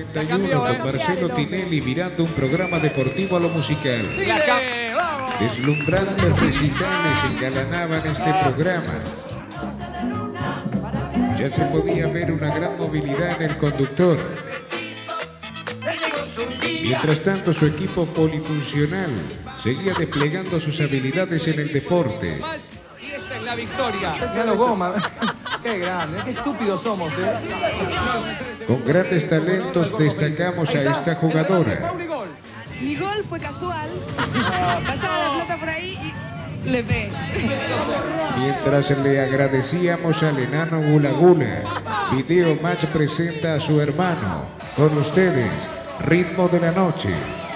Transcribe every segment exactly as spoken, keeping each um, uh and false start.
sesenta y uno con Marcelo Tinelli mirando un programa deportivo a lo musical. Deslumbrantes recitales engalanaban este programa. Ya se podía ver una gran movilidad en el conductor. Mientras tanto, su equipo polifuncional seguía desplegando sus habilidades en el deporte. Y esta es la victoria. Ya lo goma. Qué grande, qué estúpidos somos, ¿eh? Con grandes talentos destacamos a esta jugadora. Mi gol fue casual. Pasaba la pelota por ahí y le pegué. Mientras le agradecíamos al enano Gula Gula, Video Match presenta a su hermano. Con ustedes, Ritmo de la Noche.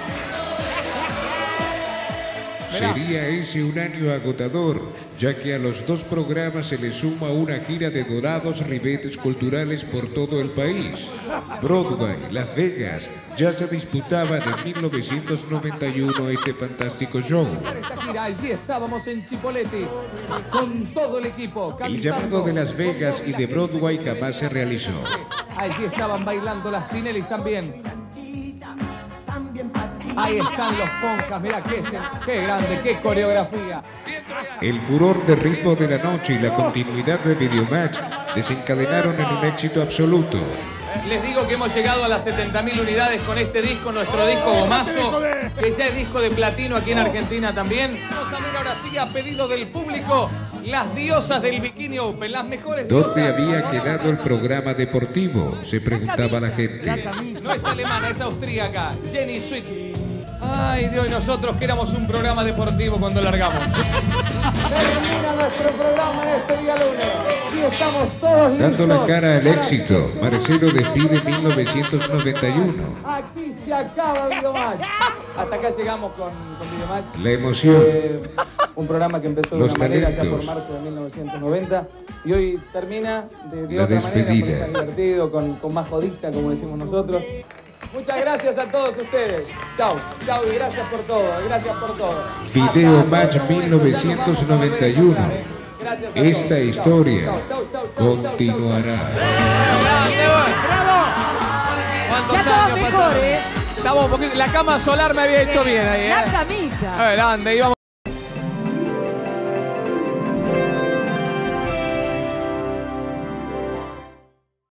Sería ese un año agotador, ya que a los dos programas se le suma una gira de dorados ribetes culturales por todo el país. Broadway, Las Vegas, ya se disputaba en mil novecientos noventa y uno este fantástico show. Esta gira, allí estábamos en Chipoleti, con todo el equipo. El llamado de Las Vegas y de Broadway jamás se realizó. Allí estaban bailando las Tinelli también. Ahí están los Ponjas, mirá qué, qué grande, qué coreografía. El furor de Ritmo de la Noche y la continuidad de Videomatch desencadenaron en un éxito absoluto. Les digo que hemos llegado a las setenta mil unidades con este disco, nuestro disco Gomazo, que ya es disco de platino aquí en Argentina también. Vamos a ver ahora sí, a pedido del público, las diosas del Bikini Open, las mejores diosas. ¿Dónde había quedado el programa deportivo?, se preguntaba la gente. No es alemana, es austríaca, Jenny Sweet. Ay, Dios, y nosotros que éramos un programa deportivo cuando largamos. Termina nuestro programa en este día lunes. Y estamos todos listos. Dando la cara al éxito, Marcelo despide mil novecientos noventa y uno. Aquí se acaba Videomatch. Hasta acá llegamos con, con Videomatch. La emoción. Eh, un programa que empezó de Los una manera talentos. ya por marzo de mil novecientos noventa y hoy termina de, de La otra despedida. manera, con tan divertido, con, con más jodista, como decimos nosotros. Muchas gracias a todos ustedes. Chau, chau y gracias por todo, gracias por todo. Videomatch mil novecientos noventa y uno. Gracias a Esta todos. historia Chau, chau, chau, chau, continuará. ¿Cuántos Ya estaba años mejor, pasaron? ¿eh? Estamos un poquito... La cama solar me había hecho bien ahí, ¿eh? La camisa. Grande, íbamos...